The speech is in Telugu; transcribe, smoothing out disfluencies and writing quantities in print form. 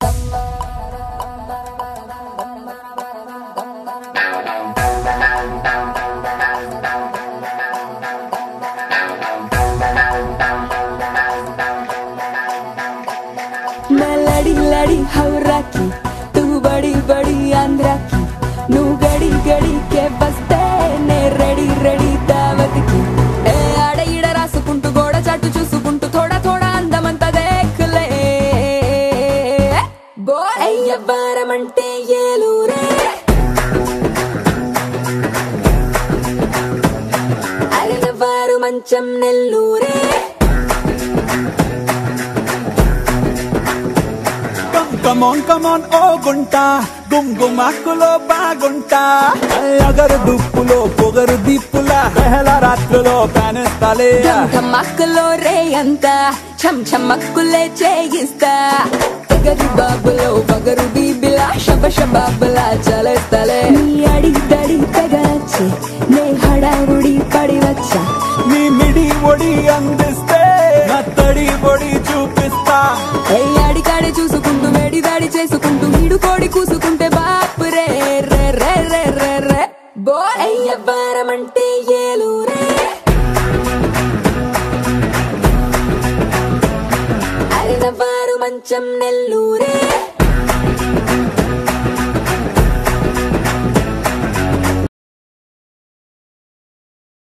मैं लड़ी लड़ी हवरा की, तू बड़ी बड़ी आंध्रा की, नू गड़ी गड़ी के बस्ते ने रेडी रेडी दावत की. ए आड़ ఈడ రాసుకుంటూ గోడ చాటు చూసుకుంటూ थोड़ा थोड़ा అందమంతా దేఖలే. బోల్ అయ్యవారమంటే ఏలూరే, అరనవారు మంచం నెల్లూరే. Come on, oh gunta, గుమ్గుమాకులో బాగుంటా. అగరు దుప్పులో పొగరు దిప్పులా పెహలా రాత్రులో కానేస్తాలే. గమ్మక్కులో రే అంతా చమ్ చమ్మక్కులే చేయిస్తా. తెగరు బాబులో పగరు బీబిలా శబ శబాబులా చలేస్తాలే. నీ అడి దడి తెగచ్చే నే హడావుడి పడి వచ్చా. నీ మిడి ఒడి అందిస్తే నా తడి ఒడి చూపిస్తా. అడికాడి చూసుకుంటూ వేడి దాడి చేసుకుంటూ వీడు కోడి కూసుకుంటే బాపు రే రే రే రే రే రే. బో అయ్యవారమంటే ఏలూరే, అరనవారు మంచం నెల్లూరే.